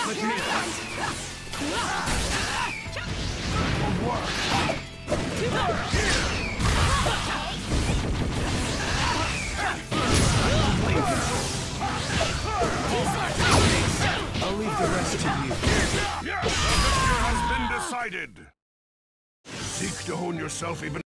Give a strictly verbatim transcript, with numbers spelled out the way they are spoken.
Let me fight. For work. I'll leave the rest to you. Yes, the victor has been decided. Seek to hone yourself even